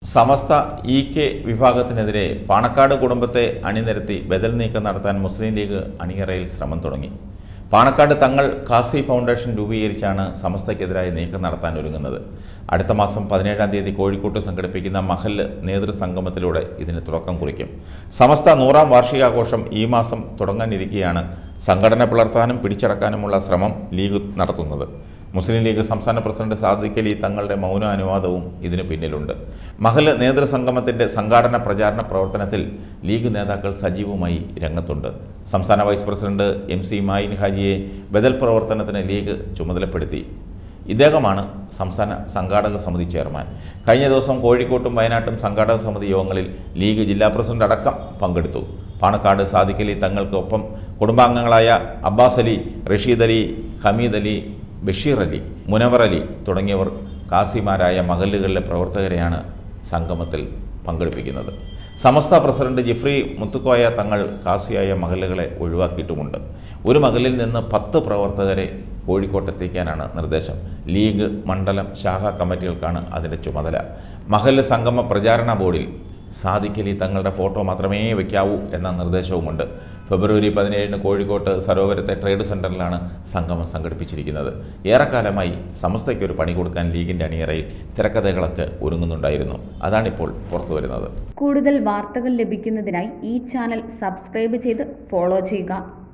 സമസ്ത ഇ.കെ. വിഭാഗത്തിനെതിരെ പാണക്കാട് കുടുംബത്തെ അണിനിരത്തി ബദൽ നീക്കം നടത്താൻ മുസ്ലിം ലീഗ് അണിയറയിൽ ശ്രമം തുടങ്ങി. പാണക്കാട് തങ്ങൾ ഖാസി ഫൗണ്ടേഷൻ രൂപീകരിച്ചാണ് സമസ്തയ്ക്കെതിരായ നീക്കം നടത്താൻ ഒരുങ്ങുന്നത്. അടുത്ത മാസം 17-ാം തീയതി കോഴിക്കോട്ട് സംഘടിപ്പിക്കുന്ന മഹല്ല് നേതൃസംഗമത്തിലൂടെ ഇതിന് തുടക്കം കുറിക്കും. സമസ്ത 100-ാം വാർഷികാഘോഷം ഈ മാസം തുടങ്ങാനിരിക്കെയാണ് സംഘടന പിളർത്താനും പിടിച്ചടക്കാനുമുള്ള ശ്രമം ലീഗ് നടത്തുന്നത്. മുസ്ലിം ലീഗ് സംസ്ഥാന പ്രസിഡന്റ് സാദിഖ് അലി തങ്ങളുടെ മൗനാനുവാദവും ഇതിനു പിന്നിലുണ്ട്. മഹല്ല് നേതൃസംഗമത്തിൻ്റെ സംഘാടന പ്രചാരണ പ്രവർത്തനത്തിൽ ലീഗ് നേതാക്കൾ സജീവമായി രംഗത്തുണ്ട്. സംസ്ഥാന വൈസ് പ്രസിഡന്റ് MC മായിൻ ഹാജിയെ ബദൽ പ്രവർത്തനത്തിന് ലീഗ് ചുമതലപ്പെടുത്തി. ഇദ്ദേഹമാണ് സംസ്ഥാന സംഘാടക സമിതി ചെയർമാൻ. കഴിഞ്ഞ ദിവസം കോഴിക്കോട്ടും വയനാട്ടും സംഘാടക സമിതി യോഗങ്ങളിൽ ലീഗ് ജില്ലാ പ്രസിഡന്റ് അടക്കം പങ്കെടുത്തു. പാണക്കാട് സാദിഖ് അലി തങ്ങൾക്കൊപ്പം കുടുംബാംഗങ്ങളായ അബ്ബാസ് അലി, റഷീദ് അലി, ഹമീദ് അലി, ബഷീർ അലി, മുനവർ അലി തുടങ്ങിയവർ ഖാസിമാരായ മഹല്ലുകളിലെ പ്രവർത്തകരെയാണ് സംഗമത്തിൽ പങ്കെടുപ്പിക്കുന്നത്. സമസ്ത പ്രസിഡന്റ് ജിഫ്രി മുത്തുക്കോയ തങ്ങൾ ഖാസിയായ മഹല്ലുകളെ ഒഴിവാക്കിയിട്ടുമുണ്ട്. ഒരു മഹല്ലിൽ നിന്ന് 10 പ്രവർത്തകരെ കോഴിക്കോട്ടെത്തിക്കാനാണ് നിർദ്ദേശം. ലീഗ് മണ്ഡലം ശാഖാ കമ്മിറ്റികൾക്കാണ് അതിൻ്റെ ചുമതല. മഹല്ല് സംഗമ പ്രചാരണ ബോർഡിൽ സാദിഖ് അലി തങ്ങളുടെ ഫോട്ടോ മാത്രമേ വയ്ക്കാവൂ എന്ന നിർദ്ദേശവുമുണ്ട്. ഫെബ്രുവരി 17-ന് കോഴിക്കോട്ട് സരോവരത്തെ ട്രേഡ് സെൻ്ററിലാണ് സംഗമം സംഘടിപ്പിച്ചിരിക്കുന്നത്. ഏറെക്കാലമായി സമസ്തയ്ക്കൊരു പണി കൊടുക്കാൻ ലീഗിൻ്റെ അണിയറയിൽ തിരക്കഥകളൊക്കെ ഒരുങ്ങുന്നുണ്ടായിരുന്നു. അതാണിപ്പോൾ പുറത്തുവരുന്നത്. കൂടുതൽ വാർത്തകൾ ലഭിക്കുന്നതിനായി ഈ ചാനൽ സബ്സ്ക്രൈബ് ചെയ്ത് ഫോളോ ചെയ്യുക.